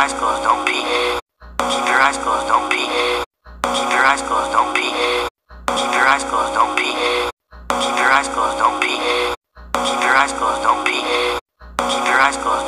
eyes closed, don't peek. Keep your eyes closed, don't peek. Keep your eyes closed, don't peek. Keep your eyes closed, don't peek. Keep your eyes closed, don't peek. Keep your eyes closed, don't peek. Keep your eyes closed.